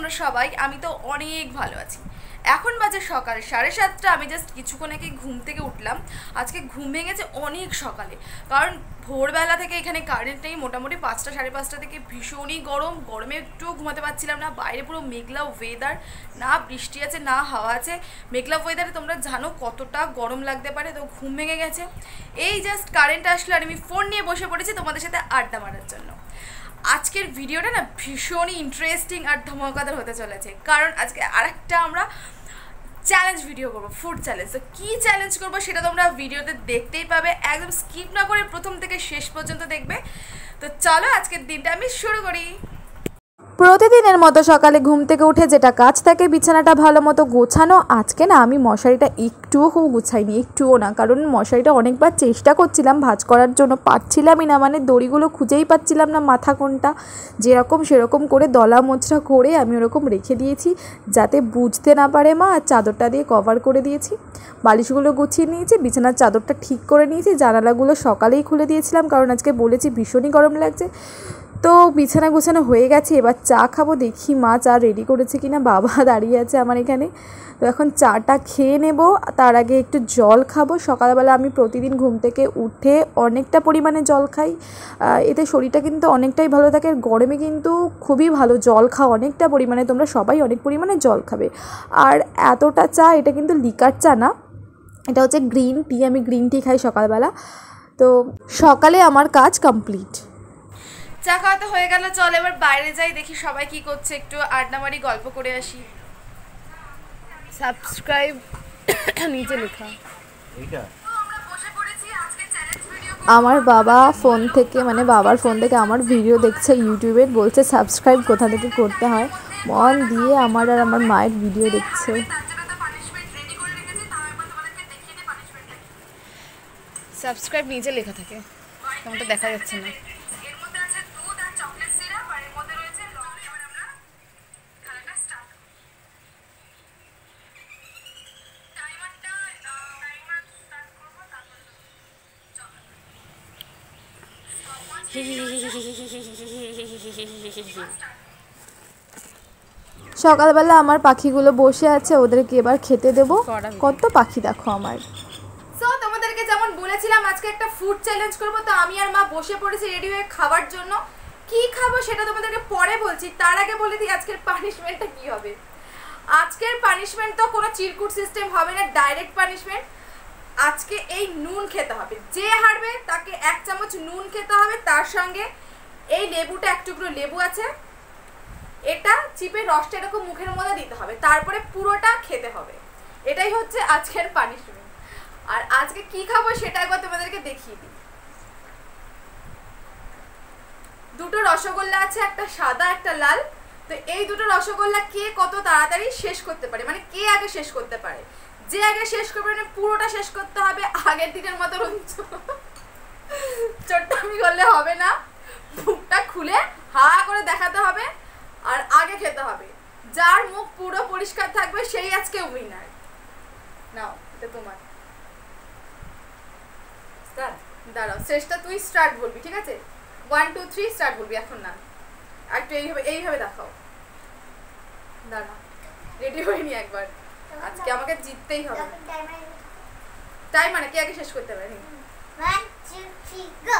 তোমরা সবাই? আমি তো অনেক ভালো আছি। এখন বাজে সকাল 7:30। আমি জাস্ট কিছুক্ষণ আগে ঘুম থেকে উঠলাম। আজকে ঘুম ভেঙেছে অনেক সকালে, কারণ ভোরবেলা থেকে এখানে কারেন্ট নেই। মোটামুটি 5টা 5:30 থেকে ভীষণই গরমে একটুও ঘুমাতে পারছিলাম না। বাইরে পুরো মেঘলা ওয়েদার, না বৃষ্টি আছে না হাওয়া আছে। মেঘলা ওয়েদারে তোমরা জানো কতটা গরম লাগতে পারে। তো ঘুম ভেঙে গেছে, এই জাস্ট কারেন্ট আসলো আর আমি ফোন নিয়ে বসে পড়েছি তোমাদের সাথে আড্ডা মারার জন্য। আজকের ভিডিওটা না ভীষণই ইন্টারেস্টিং আর ধমাকাদার হতে চলেছে, কারণ আজকে আরেকটা আমরা চ্যালেঞ্জ ভিডিও করবো, ফুড চ্যালেঞ্জ। তো কী চ্যালেঞ্জ করবো সেটা তোমরা ভিডিওতে দেখতেই পাবে, একদম স্কিপ না করে প্রথম থেকে শেষ পর্যন্ত দেখবে। তো চলো আজকের দিনটা আমি শুরু করি। প্রতিদিনের মতো সকালে ঘুম থেকে উঠে যেটা কাজ থাকে বিছানাটা ভালো মতো গোছানো। আজকে না আমি মশারিটা একটুও গুছাইনি, একটুও না, কারণ মশারিটা অনেকবার চেষ্টা করছিলাম ভাঁজ করার জন্য, পারছিলামই না, মানে দড়িগুলো খুঁজেই পাচ্ছিলাম না মাথা কোনটা। যেরকম সেরকম করে দলা মোচড়া করে আমি ওরকম রেখে দিয়েছি যাতে বুঝতে না পারে মা, আর চাদরটা দিয়ে কভার করে দিয়েছি। বালিশগুলো গুছিয়ে নিয়েছি, বিছানার চাদরটা ঠিক করে নিয়েছি, জানালাগুলো সকালেই খুলে দিয়েছিলাম কারণ আজকে বলেছি ভীষণই গরম লাগছে। তো বিছানা গোছানো হয়ে গেছে, এবার চা খাবো। দেখি মা চা রেডি করেছে কিনা, বাবা দাঁড়িয়ে আছে আমার এখানে। তো এখন চাটা খেয়ে নেব, তার আগে একটু জল খাবো। সকালবেলা আমি প্রতিদিন ঘুম থেকে উঠে অনেকটা পরিমাণে জল খাই, এতে শরীরটা কিন্তু অনেকটাই ভালো থাকে। গরমে কিন্তু খুবই ভালো জল খাও অনেকটা পরিমাণে, তোমরা সবাই অনেক পরিমাণে জল খাবে। আর এতটা চা, এটা কিন্তু লিকার চা না, এটা হচ্ছে গ্রিন টি। আমি গ্রিন টি খাই সকালবেলা। তো সকালে আমার কাজ কমপ্লিট। চা খাওয়া তো হয়ে গেল, চল এবার বাইরে যাই, দেখি সবাই কি করছে, একটু আড্ডা মারি, গল্প করে আসি। সাবস্ক্রাইব নিচে লেখা। আমার বাবা ফোন থেকে, মানে বাবার ফোন থেকে আমার ভিডিও দেখছে ইউটিউবে, বলছে সাবস্ক্রাইব কোথা থেকে করতে হয়। মন দিয়ে আমার আর আমার মায়ের ভিডিও দেখছে। সাবস্ক্রাইব নিচে লেখা থাকে, তেমনটা দেখা যাচ্ছে না। সকালবেলা আমার পাখিগুলো বসে আছে, ওদেরকে এবার খেতে দেব। কত পাখি দেখো আমার। সো তোমাদেরকে যেমন বলেছিলাম আজকে একটা ফুড চ্যালেঞ্জ করবো, তো আমি আর মা বসে পড়েছি রেডি হয়ে খাবার জন্য। কি খাবো সেটা তোমাদেরকে পরে বলছি, তার আগে বলে দিই আজকের পানিশমেন্টটা কি হবে। আজকের পানিশমেন্ট তো কোনো চিরকুট সিস্টেম হবে না, ডাইরেক্ট পানিশমেন্ট। আজকে এই নুন খেতে হবে, যে হারবে তাকে 1 চামচ নুন খেতে হবে। তার সঙ্গে এই লেবুটা, এক টুকরো লেবু আছে, এটা চিপে রসটা এরকম মুখের মধ্যে দিতে হবে, তারপরে পুরোটা খেতে হবে। এটাই হচ্ছে আজকের পানিশমেন্ট। আর আজকে কি খাবো সেটা একবার তোমাদেরকে দেখিয়ে দিই। দুটো রসগোল্লা আছে, একটা সাদা একটা লাল। তো এই দুটো রসগোল্লা কে কত তাড়াতাড়ি শেষ করতে পারে, মানে কে আগে শেষ করতে পারে, যে আগে শেষ করবে মানে পুরোটা শেষ করতে হবে। আগের দিনের মতো চট্টামি করলে হবে না, মুখটা খুলে হা করে দেখাতে হবে আর আগে খেতে হবে। যার মুখ পুরো পরিষ্কার থাকবে সেই আজকে উইনার। নাও এটা তোমার। দাঁড়াও, শেষটা তুই স্টার্ট বলবি, ঠিক আছে? 1 2 3 স্টার্ট বলবি, এখন না, একটু এইভাবে দেখাও। দাঁড়াও, রেডি হয়নি একবার, আজকে আমাকে জিততেই হবে। টাইম মানে কে আগে শেষ করতে পারে। 1 2 3 গো।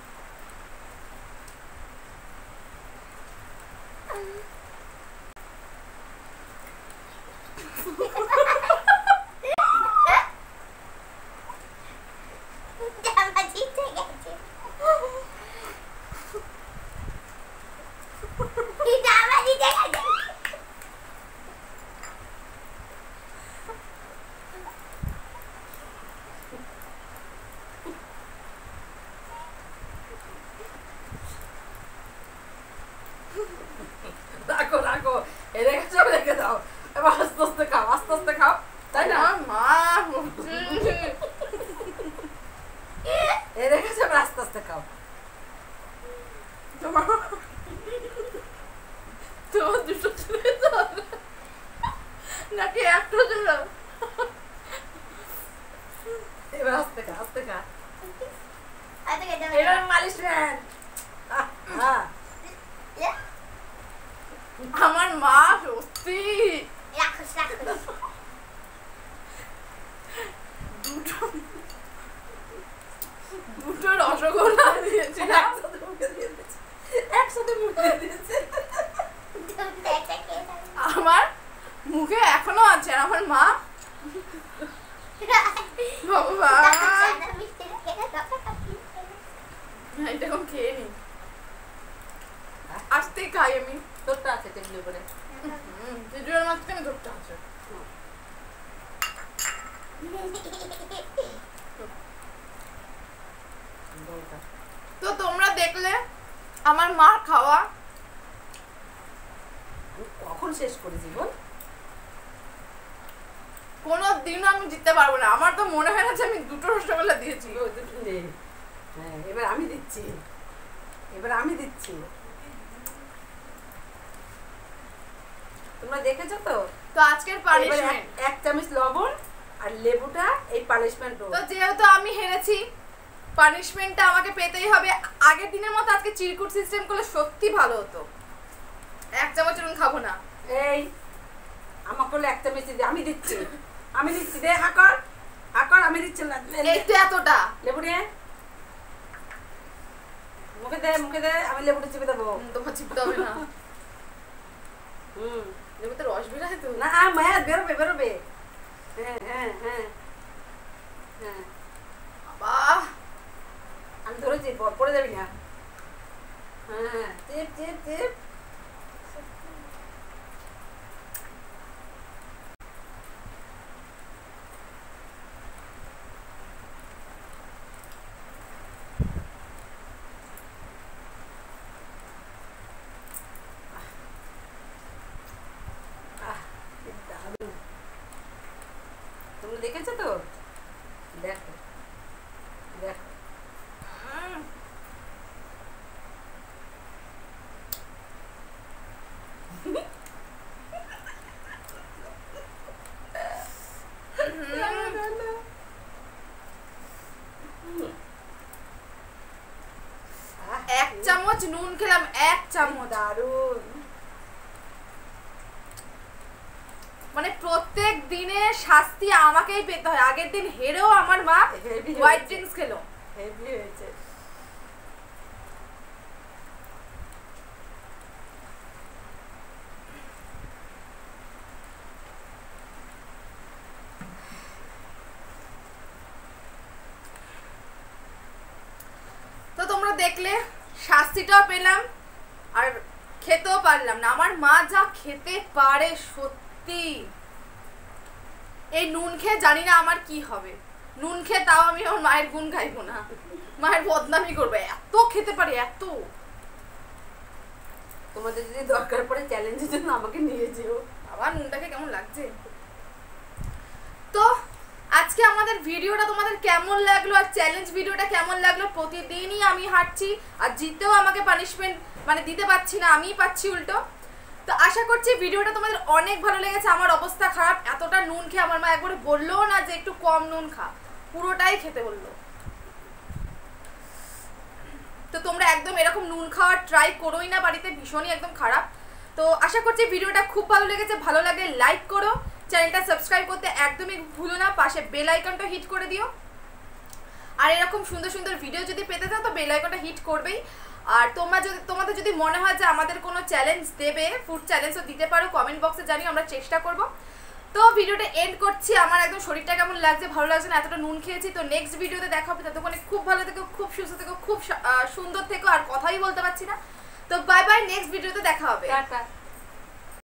রাখো রাখো, রেখে দাও। এবার আস্তে আস্তে খাও, আস্তে আস্তে খাও, তাই না? মা রেখেছো, আস্তে আস্তে খাও। তোমার দুটো নাকি একটা ছিল? এবার আস্তে খা, আস্তে খা। এবার মালিশ ম্যান। আমার মা মুখে এখনো আছে আর আমার মা ভগবান এটা এখন খেয়ে নি আসতেই খাই আমি তোরটা আছে টেবিলের উপরে। ভিডিওর মাঝখানে ধরতে আছে তো তোমরা দেখলে আমার মার খাওয়া আমি কখন শেষ করেছি বল? কোনো দিনও আমি জিততে পারবো না। আমার তো মনে হয় না যে আমি দুটো রসগোল্লা দিয়েছি। ওই দুটো নে। হ্যাঁ, এবার আমি দিচ্ছি। তোমরা দেখেছো তো? তো আজকের এবার পানিশমেন্ট, এক চামচ লবণ আর লেবুটা এই পানিশমেন্ট। তো যেহেতু আমি হেরেছি পানিশমেন্টটা আমাকে পেতেই হবে। আগের দিনের মতো আজকে চিরকুট সিস্টেম করলে সত্যি ভালো হতো। এক চামচ নুন খাবো না। এই আমাকে বলে এক চামচ দিতে, আমি দিচ্ছি দে। হাকর আমি দিচ্ছি না। এই তো এতটা লেবু নে, মুখে দে, আমি লেবুটা চিপে দেবো। তোমার চিপতে হবে না। হুম, লেবুতে রস বেরোয় তো না মায়া বেরোবে। হ্যাঁ, বাহ, আমি ধরেছি, পড়ে যাবি না। হ্যাঁ, চিপ। তোমরা দেখেছো তো? দেখো এক চামচ নুন খেলাম, এক চামচ। দারুণ। মানে প্রত্যেক দিনে শাস্তি আমাকেই পেতে হয়। আগের দিন হেরেও আমার মা Heavy হোয়াইট হয়েছে। ড্রিঙ্কস খেলো। হেভি হয়েছে। তো তোমরা দেখলে শাস্তিটাও পেলাম আর খেতেও পারলাম না। আমার মা যা খেতে পারে সত্যি, এই নুন খেয়ে জানি না আমার কি হবে। নুন খেয়ে তাও আমি আমার মায়ের গুণ গাইবো না, মায়ের বদনামি করবে। এত খেতে পারে, এত। তোমাদের যদি দরকার পড়ে চ্যালেঞ্জের জন্য আমাকে নিয়ে যেও। আবার নুনটাকে কেমন লাগছে। তো আজকে আমাদের ভিডিওটা তোমাদের কেমন লাগলো আর চ্যালেঞ্জ ভিডিওটা কেমন লাগলো? প্রতিদিনই আমি হারছি আর জিতেও আমাকে পানিশমেন্ট মানে দিতে পারছি না, আমিই পাচ্ছি উল্টো। তো আশা করছি ভিডিওটা তোমাদের অনেক ভালো লেগেছে। আমার অবস্থা খারাপ, এতটা নুন খেয়ে আমার মা একবারে বললোও না যে একটু কম নুন খা, পুরোটাই খেতে বললো। তো তোমরা একদম এরকম নুন খাওয়ার ট্রাই করোই না বাড়িতে, ভীষণই একদম খারাপ। তো আশা করছি ভিডিওটা খুব ভালো লেগেছে। ভালো লাগলে লাইক করো, চ্যানেলটা সাবস্ক্রাইব করতে একদমই ভুলো না, পাশে বেল আইকনটা হিট করে দিও। আর এরকম সুন্দর সুন্দর ভিডিও যদি পেতে চাও তো বেল আইকনটা হিট করবেই। আর তোমাদের যদি মনে হয় যে আমাদের কোনো চ্যালেঞ্জ দেবে, ফুড চ্যালেঞ্জও দিতে পারো, কমেন্ট বক্সে জানিও, আমরা চেষ্টা করব। তো ভিডিওটা এন্ড করছি। আমার একদম শরীরটা কেমন লাগছে, ভালো লাগছে না, এতটা নুন খেয়েছি। তো নেক্সট ভিডিওতে দেখা হবে, ততক্ষণে খুব ভালো থেকো, খুব সুস্থ থেকো, খুব সুন্দর থেকো। আর কথাই বলতে পারছি না। তো বাই বাই, নেক্সট ভিডিওতে দেখা হবে। টাটা।